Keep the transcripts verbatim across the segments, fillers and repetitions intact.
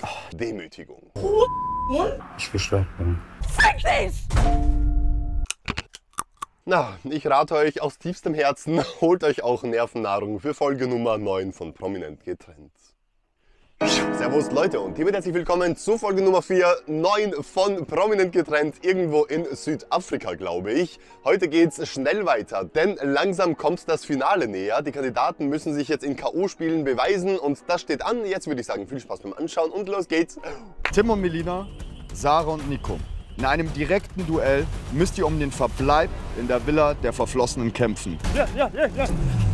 Oh, Demütigung. Ich beschwert bin. Na, ich rate euch aus tiefstem Herzen, holt euch auch Nervennahrung für Folge Nummer neun von Prominent getrennt. Servus Leute und hiermit herzlich willkommen zu Folge Nummer vier, neun von Prominent getrennt, irgendwo in Südafrika, glaube ich. Heute geht's schnell weiter, denn langsam kommt das Finale näher. Die Kandidaten müssen sich jetzt in K O-Spielen beweisen und das steht an. Jetzt würde ich sagen, viel Spaß beim Anschauen und los geht's. Tim und Melina, Sarah und Nico. In einem direkten Duell müsst ihr um den Verbleib in der Villa der Verflossenen kämpfen. Ja, ja, ja, ja.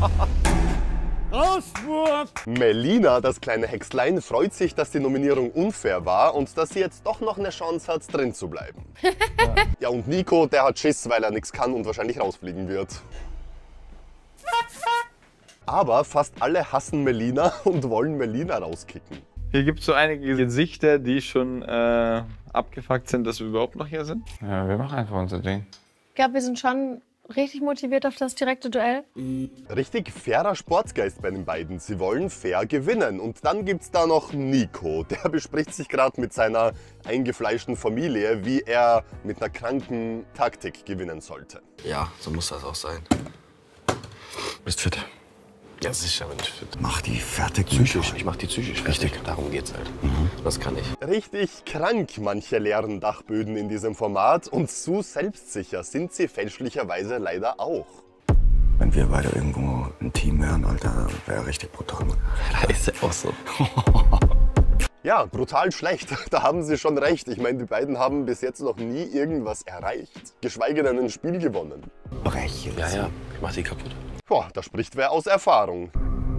Rauswurf! Melina, das kleine Hexlein, freut sich, dass die Nominierung unfair war und dass sie jetzt doch noch eine Chance hat, drin zu bleiben. Ja, ja und Nico, der hat Schiss, weil er nichts kann und wahrscheinlich rausfliegen wird. Aber fast alle hassen Melina und wollen Melina rauskicken. Hier gibt es so einige Gesichter, die schon äh, abgefuckt sind, dass wir überhaupt noch hier sind. Ja, wir machen einfach unser Ding. Ich glaube, wir sind schon richtig motiviert auf das direkte Duell. Richtig fairer Sportsgeist bei den beiden. Sie wollen fair gewinnen. Und dann gibt's da noch Nico. Der bespricht sich gerade mit seiner eingefleischten Familie, wie er mit einer kranken Taktik gewinnen sollte. Ja, so muss das auch sein. Bist fit? Ja, sicher bin ich fit. Mach die fertig. Psychisch, ich mach die psychisch richtig. Darum geht's halt. Mhm. Das kann ich. Richtig krank manche leeren Dachböden in diesem Format und zu selbstsicher sind sie fälschlicherweise leider auch. Wenn wir beide irgendwo ein Team wären, Alter, wäre richtig brutal. Da ist ja auch so. Ja, brutal schlecht. Da haben sie schon recht. Ich meine, die beiden haben bis jetzt noch nie irgendwas erreicht. Geschweige denn ein Spiel gewonnen. Breche. Ja, ja, ich mach die kaputt. Boah, da spricht wer aus Erfahrung.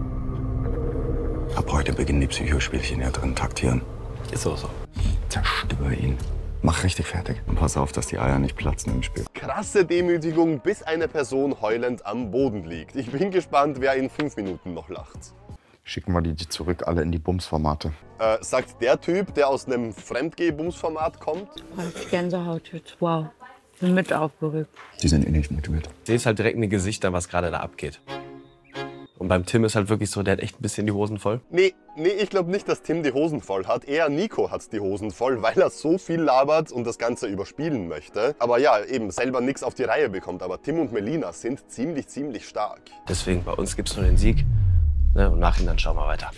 Ab heute beginnen die Psychospielchen ja drin taktieren. Ist auch so. Zerstöre ihn. Mach richtig fertig. Und pass auf, dass die Eier nicht platzen im Spiel. Krasse Demütigung, bis eine Person heulend am Boden liegt. Ich bin gespannt, wer in fünf Minuten noch lacht. Schicken wir die zurück alle in die Bumsformate. Äh, sagt der Typ, der aus einem Fremdgeh-Bums-Format kommt. Ich Gänsehaut jetzt. Wow. Ich bin mit aufgeregt. Die sind eh nicht motiviert. Ich sehe halt direkt in den Gesichtern, was gerade da abgeht. Und beim Tim ist halt wirklich so, der hat echt ein bisschen die Hosen voll. Nee, nee, ich glaube nicht, dass Tim die Hosen voll hat. Eher Nico hat die Hosen voll, weil er so viel labert und das Ganze überspielen möchte. Aber ja, eben selber nichts auf die Reihe bekommt. Aber Tim und Melina sind ziemlich, ziemlich stark. Deswegen, bei uns gibt's nur den Sieg. Ne, und nachher dann schauen wir weiter.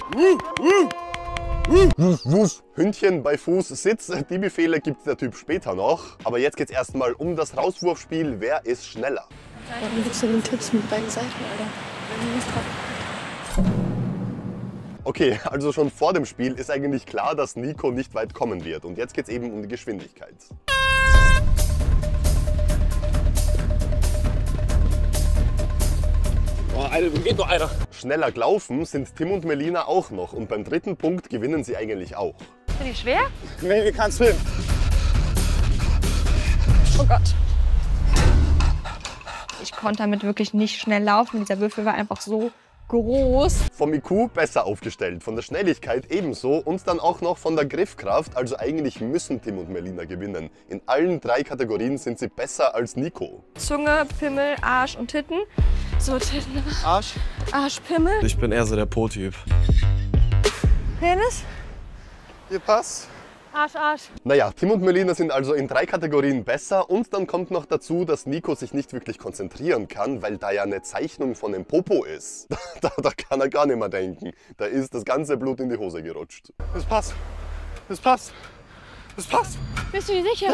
Hündchen bei Fuß, Sitz, die Befehle gibt der Typ später noch. Aber jetzt geht's erstmal um das Rauswurfspiel. Wer ist schneller? Warum gibst du den Tipps mit beiden Seiten, Alter? Wenn du nicht drauf. Okay, also schon vor dem Spiel ist eigentlich klar, dass Nico nicht weit kommen wird. Und jetzt geht's eben um die Geschwindigkeit. Oh, eine, geht nur einer. Schneller gelaufen sind Tim und Melina auch noch. Und beim dritten Punkt gewinnen sie eigentlich auch. Sind die schwer? Nee, wie kannst du hin? Oh Gott. Ich konnte damit wirklich nicht schnell laufen. Dieser Würfel war einfach so groß. Vom I Q besser aufgestellt, von der Schnelligkeit ebenso und dann auch noch von der Griffkraft. Also eigentlich müssen Tim und Melina gewinnen. In allen drei Kategorien sind sie besser als Nico. Zunge, Pimmel, Arsch und Titten. So, Titten. Arsch. Arsch, Pimmel. Ich bin eher so der Po-Typ. Penis. Hier passt. Arsch, Arsch. Naja, Tim und Melina sind also in drei Kategorien besser und dann kommt noch dazu, dass Nico sich nicht wirklich konzentrieren kann, weil da ja eine Zeichnung von dem Popo ist. Da, da kann er gar nicht mehr denken. Da ist das ganze Blut in die Hose gerutscht. Das passt. Das passt. Das passt. Bist du dir sicher?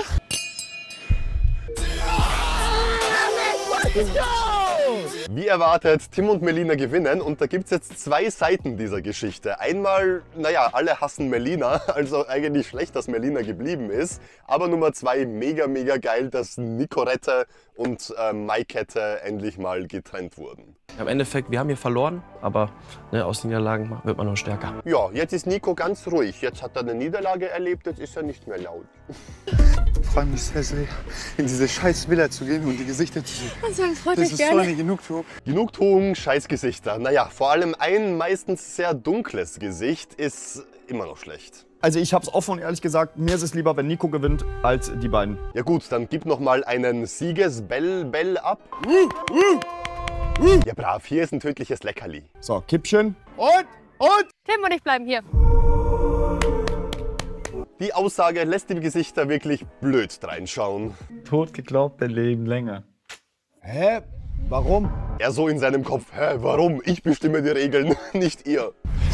Wie erwartet, Tim und Melina gewinnen und da gibt es jetzt zwei Seiten dieser Geschichte. Einmal, naja, alle hassen Melina, also eigentlich schlecht, dass Melina geblieben ist. Aber Nummer zwei, mega, mega geil, dass Nicorette und äh, Maikette endlich mal getrennt wurden. Im Endeffekt, wir haben hier verloren, aber ne, aus Niederlagen wird man noch stärker. Ja, jetzt ist Nico ganz ruhig. Jetzt hat er eine Niederlage erlebt, jetzt ist er nicht mehr laut. Ich freue mich sehr, sehr, in diese scheiß Villa zu gehen und die Gesichter zu sehen. Also, das freut Das mich ist so gerne. eine Genugtuung. Genugtuung, Scheißgesichter. Naja, vor allem ein meistens sehr dunkles Gesicht ist immer noch schlecht. Also ich hab's offen und ehrlich gesagt, mir ist es lieber, wenn Nico gewinnt, als die beiden. Ja gut, dann gib noch mal einen Siegesbell-Bell ab. Ja brav, hier ist ein tödliches Leckerli. So, Kippchen. Und, und. Tim und ich bleiben hier. Die Aussage lässt die Gesichter wirklich blöd reinschauen. Tot geglaubt, wir leben länger. Hä? Warum? Er so in seinem Kopf, hä, warum? Ich bestimme die Regeln, nicht ihr.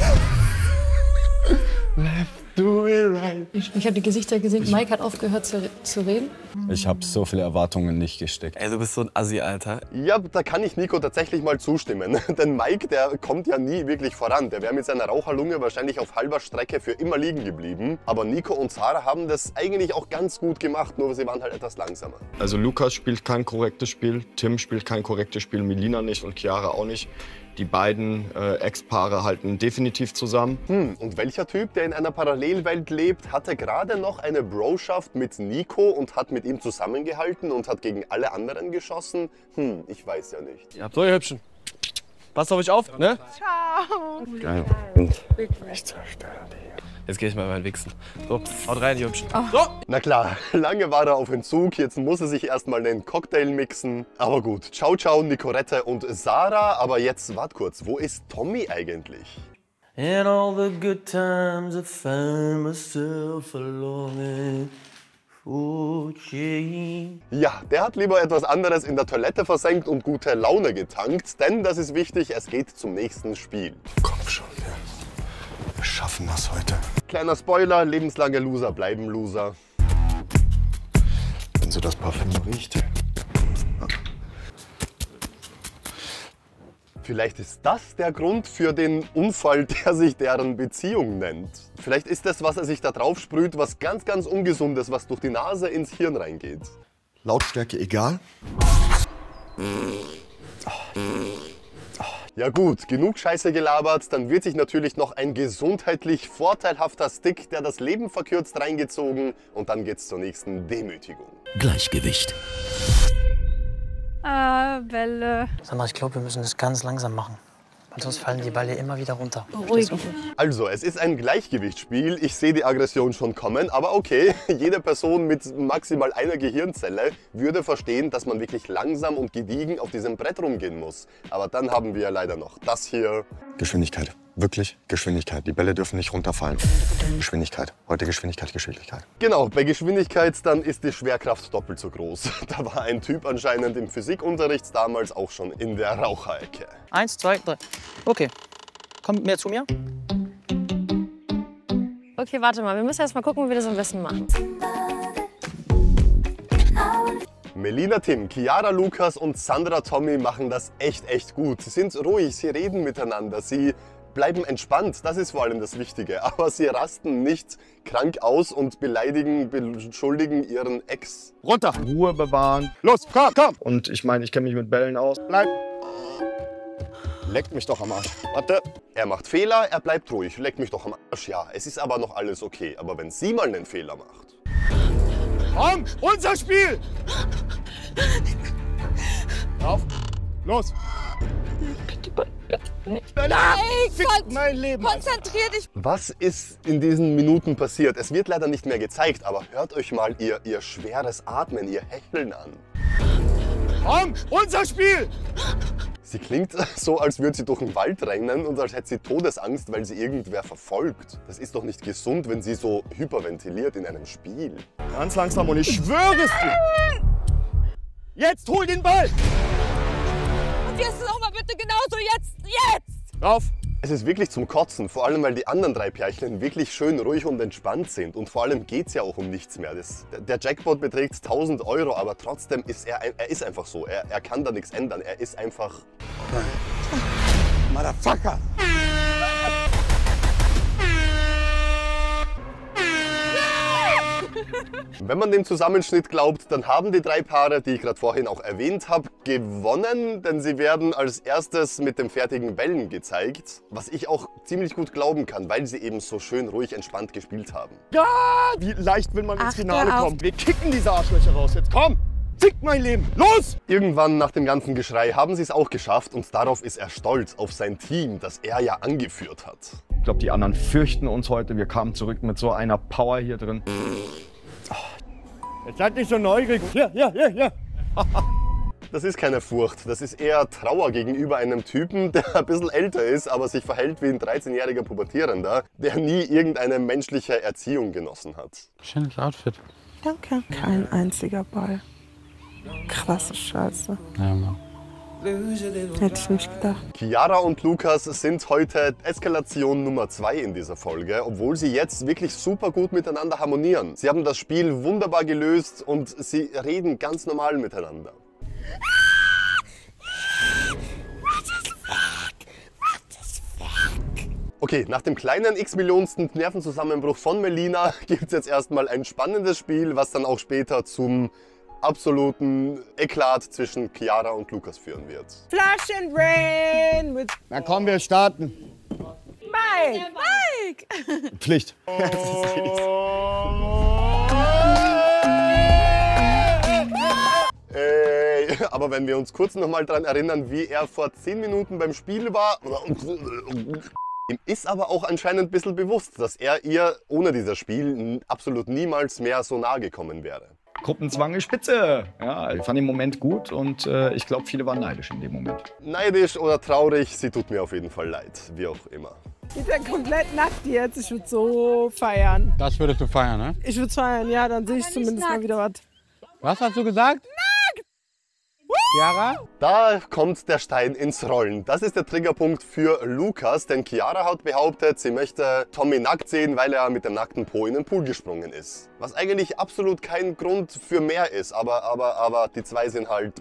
Do it right. Ich, ich habe die Gesichter gesehen. Mike hat aufgehört zu, zu reden. Ich habe so viele Erwartungen nicht gesteckt. Ey, du bist so ein Assi, Alter. Ja, da kann ich Nico tatsächlich mal zustimmen. Denn Mike, der kommt ja nie wirklich voran. Der wäre mit seiner Raucherlunge wahrscheinlich auf halber Strecke für immer liegen geblieben. Aber Nico und Sarah haben das eigentlich auch ganz gut gemacht, nur sie waren halt etwas langsamer. Also Lukas spielt kein korrektes Spiel, Tim spielt kein korrektes Spiel, Melina nicht und Chiara auch nicht. Die beiden äh, Ex-Paare halten definitiv zusammen. Hm, und welcher Typ, der in einer Parallelwelt lebt, hatte gerade noch eine Broschaft mit Nico und hat mit ihm zusammengehalten und hat gegen alle anderen geschossen? Hm, ich weiß ja nicht. Ja, so, ihr Hübschen. Passt auf euch auf, ne? Ciao. Geil. Ich zerstöre die. Jetzt gehe ich mal meinen Wichsen. So, haut rein, ihr Hübschen. Oh. So. Na klar, lange war er auf Entzug, jetzt muss er sich erstmal einen Cocktail mixen. Aber gut, ciao ciao Nicorette und Sarah, aber jetzt, wart kurz, wo ist Tommy eigentlich? In all the good times I found myself alone. Ja, der hat lieber etwas anderes in der Toilette versenkt und gute Laune getankt, denn das ist wichtig, es geht zum nächsten Spiel. Komm schon, wir, wir schaffen das heute. Kleiner Spoiler, lebenslange Loser bleiben Loser. Wenn so das Parfüm riecht. Vielleicht ist das der Grund für den Unfall, der sich deren Beziehung nennt. Vielleicht ist das, was er sich da drauf sprüht, was ganz, ganz Ungesundes, was durch die Nase ins Hirn reingeht. Lautstärke egal. Ja gut, genug Scheiße gelabert, dann wird sich natürlich noch ein gesundheitlich vorteilhafter Stick, der das Leben verkürzt, reingezogen und dann geht's zur nächsten Demütigung. Gleichgewicht. Ah, Bälle. Sandra, ich glaube, wir müssen das ganz langsam machen. Weil sonst fallen die Bälle immer wieder runter. Beruhig dich. Also, es ist ein Gleichgewichtsspiel. Ich sehe die Aggression schon kommen, aber okay. Jede Person mit maximal einer Gehirnzelle würde verstehen, dass man wirklich langsam und gediegen auf diesem Brett rumgehen muss. Aber dann haben wir leider noch das hier. Geschwindigkeit. Wirklich Geschwindigkeit. Die Bälle dürfen nicht runterfallen. Geschwindigkeit. Heute Geschwindigkeit, Geschwindigkeit. Genau, bei Geschwindigkeit dann ist die Schwerkraft doppelt so groß. Da war ein Typ anscheinend im Physikunterricht damals auch schon in der Raucherecke. Eins, zwei, drei. Okay. Kommt mehr zu mir. Okay, warte mal. Wir müssen erst mal gucken, wie wir das am besten machen. Melina Tim, Chiara Lukas und Sandra Tommy machen das echt, echt gut. Sie sind ruhig, sie reden miteinander, sie bleiben entspannt, das ist vor allem das Wichtige. Aber sie rasten nicht krank aus und beleidigen, beschuldigen ihren Ex. Runter! Ruhe bewahren. Los, komm, komm! Und ich meine, ich kenne mich mit Bällen aus. Bleib! Leckt mich doch am Arsch. Warte. Er macht Fehler, er bleibt ruhig. Leckt mich doch am Arsch. Ja, es ist aber noch alles okay. Aber wenn sie mal einen Fehler macht... Komm, unser Spiel! Auf! Los! Nein! Fick mein Leben! Konzentrier dich! Was ist in diesen Minuten passiert? Es wird leider nicht mehr gezeigt, aber hört euch mal ihr, ihr schweres Atmen, ihr Hecheln an. Komm, unser Spiel! Sie klingt so, als würde sie durch den Wald rennen und als hätte sie Todesangst, weil sie irgendwer verfolgt. Das ist doch nicht gesund, wenn sie so hyperventiliert in einem Spiel. Ganz langsam und ich schwöre es dir! Jetzt hol den Ball! Und jetzt noch mal bitte genauso, jetzt, jetzt! Rauf! Es ist wirklich zum Kotzen, vor allem weil die anderen drei Pärchen wirklich schön ruhig und entspannt sind. Und vor allem geht es ja auch um nichts mehr. Das, der Jackpot beträgt tausend Euro, aber trotzdem ist er, er ist einfach so. Er, er kann da nichts ändern. Er ist einfach... Motherfucker! Wenn man dem Zusammenschnitt glaubt, dann haben die drei Paare, die ich gerade vorhin auch erwähnt habe, gewonnen, denn sie werden als erstes mit dem fertigen Bällen gezeigt, was ich auch ziemlich gut glauben kann, weil sie eben so schön ruhig entspannt gespielt haben. Ja! Wie leicht will man ins Achte Finale auf- kommen? Wir kicken diese Arschlöcher raus. Jetzt komm! Fick mein Leben! Los! Irgendwann nach dem ganzen Geschrei haben sie es auch geschafft und darauf ist er stolz, auf sein Team, das er ja angeführt hat. Ich glaube, die anderen fürchten uns heute. Wir kamen zurück mit so einer Power hier drin. Jetzt seid nicht so neugierig. Hier, hier, hier, hier. Das ist keine Furcht, das ist eher Trauer gegenüber einem Typen, der ein bisschen älter ist, aber sich verhält wie ein dreizehnjähriger Pubertierender, der nie irgendeine menschliche Erziehung genossen hat. Schönes Outfit. Danke. Kein einziger Ball. Krasse Scheiße. Ja, Mann. Hätte ich nicht gedacht. Chiara und Lukas sind heute Eskalation Nummer zwei in dieser Folge, obwohl sie jetzt wirklich super gut miteinander harmonieren. Sie haben das Spiel wunderbar gelöst und sie reden ganz normal miteinander. Okay, nach dem kleinen x-millionsten Nervenzusammenbruch von Melina gibt es jetzt erstmal ein spannendes Spiel, was dann auch später zum absoluten Eklat zwischen Chiara und Lukas führen wird. Flash and Rain mit... Na komm, wir starten. Mike! Mike! Pflicht. Ey, aber wenn wir uns kurz noch mal daran erinnern, wie er vor zehn Minuten beim Spiel war... Ihm ist aber auch anscheinend ein bisschen bewusst, dass er ihr ohne dieses Spiel absolut niemals mehr so nahe gekommen wäre. Gruppenzwang ist spitze. Ja, ich fand den Moment gut und äh, ich glaube, viele waren neidisch in dem Moment. Neidisch oder traurig, sie tut mir auf jeden Fall leid, wie auch immer. Geht ja komplett nackt jetzt, ich würde so feiern. Das würdest du feiern, ne? Ich würde feiern, ja, dann sehe ich zumindest mal wieder was. Was hast du gesagt? Nackt! Chiara? Da kommt der Stein ins Rollen. Das ist der Triggerpunkt für Lukas, denn Chiara hat behauptet, sie möchte Tommy nackt sehen, weil er mit dem nackten Po in den Pool gesprungen ist. Was eigentlich absolut kein Grund für mehr ist, aber, aber, aber die zwei sind halt...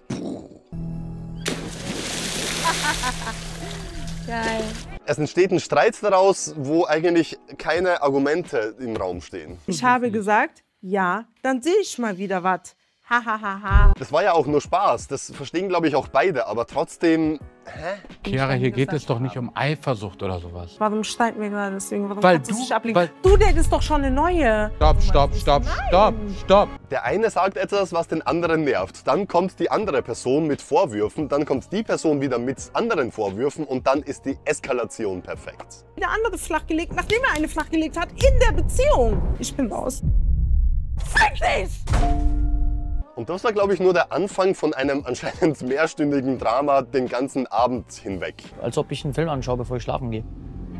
Geil. Es entsteht ein Streit daraus, wo eigentlich keine Argumente im Raum stehen. Ich habe gesagt, ja, dann sehe ich mal wieder was. Hahaha. Das war ja auch nur Spaß, das verstehen glaube ich auch beide, aber trotzdem... Hä? Chiara, hier geht es doch nicht um Eifersucht oder sowas. Warum streiten wir gerade deswegen? Warum Weil kannst du- dich ablegen? weil- Du datest doch schon eine neue. Stopp, stopp, stopp, stopp, stopp. Der eine sagt etwas, was den anderen nervt. Dann kommt die andere Person mit Vorwürfen, dann kommt die Person wieder mit anderen Vorwürfen und dann ist die Eskalation perfekt. Der andere flachgelegt, nachdem er eine flachgelegt hat, in der Beziehung. Ich bin raus. Fick dich! Und das war, glaube ich, nur der Anfang von einem anscheinend mehrstündigen Drama den ganzen Abend hinweg. Als ob ich einen Film anschaue, bevor ich schlafen gehe.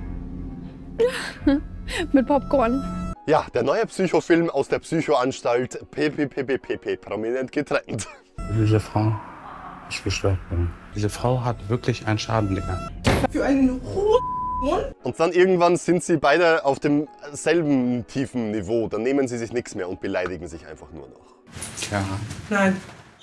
Mit Popcorn. Ja, der neue Psychofilm aus der Psychoanstalt P P P P P P prominent getrennt. Diese Frau ist gestorben. Diese Frau hat wirklich einen Schaden gegangen. Für einen Hu... Und dann irgendwann sind sie beide auf demselben tiefen Niveau. Dann nehmen sie sich nichts mehr und beleidigen sich einfach nur noch. Chiara, Nein,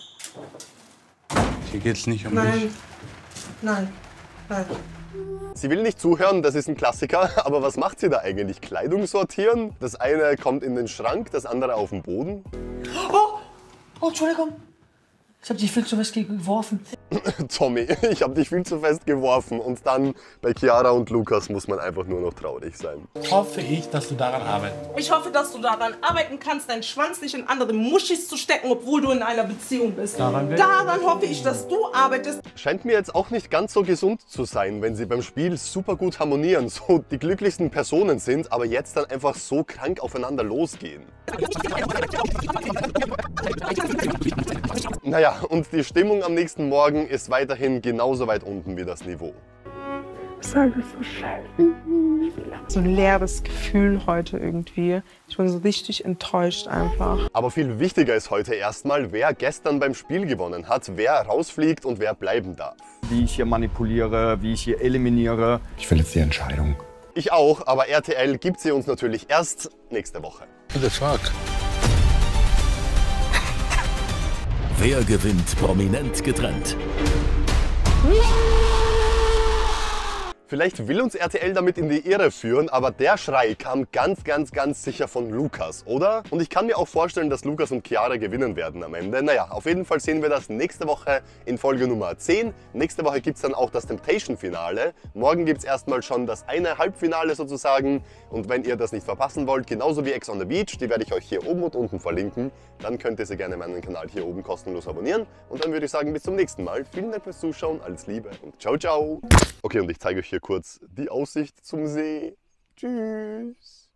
hier geht es nicht um nein, dich. nein, nein. Sie will nicht zuhören, das ist ein Klassiker, aber was macht sie da eigentlich? Kleidung sortieren? Das eine kommt in den Schrank, das andere auf den Boden. Oh, oh, Entschuldigung. Ich habe dich viel zu fest geworfen. Tommy, ich habe dich viel zu fest geworfen. Und dann bei Chiara und Lukas muss man einfach nur noch traurig sein. Hoffe ich, dass du daran arbeitest. Ich hoffe, dass du daran arbeiten kannst, deinen Schwanz nicht in andere Muschis zu stecken, obwohl du in einer Beziehung bist. Daran will- Daran hoffe ich, dass du arbeitest. Scheint mir jetzt auch nicht ganz so gesund zu sein, wenn sie beim Spiel super gut harmonieren, so die glücklichsten Personen sind, aber jetzt dann einfach so krank aufeinander losgehen. Naja, und die Stimmung am nächsten Morgen ist weiterhin genauso weit unten wie das Niveau. Ich sage es so schnell. So ein leeres Gefühl heute irgendwie. Ich bin so richtig enttäuscht einfach. Aber viel wichtiger ist heute erstmal, wer gestern beim Spiel gewonnen hat, wer rausfliegt und wer bleiben darf. Wie ich hier manipuliere, wie ich hier eliminiere. Ich will jetzt die Entscheidung. Ich auch, aber R T L gibt sie uns natürlich erst nächste Woche. What the fuck? Wer gewinnt prominent getrennt? Vielleicht will uns R T L damit in die Irre führen, aber der Schrei kam ganz, ganz, ganz sicher von Lukas, oder? Und ich kann mir auch vorstellen, dass Lukas und Chiara gewinnen werden am Ende. Naja, auf jeden Fall sehen wir das nächste Woche in Folge Nummer zehn. Nächste Woche gibt es dann auch das Temptation-Finale. Morgen gibt es erstmal schon das eine Halbfinale sozusagen. Und wenn ihr das nicht verpassen wollt, genauso wie Ex on the Beach, die werde ich euch hier oben und unten verlinken, dann könnt ihr sie gerne meinen Kanal hier oben kostenlos abonnieren. Und dann würde ich sagen, bis zum nächsten Mal. Vielen Dank fürs Zuschauen, alles Liebe und ciao, ciao. Okay, und ich zeige euch hier kurz die Aussicht zum See. Tschüss.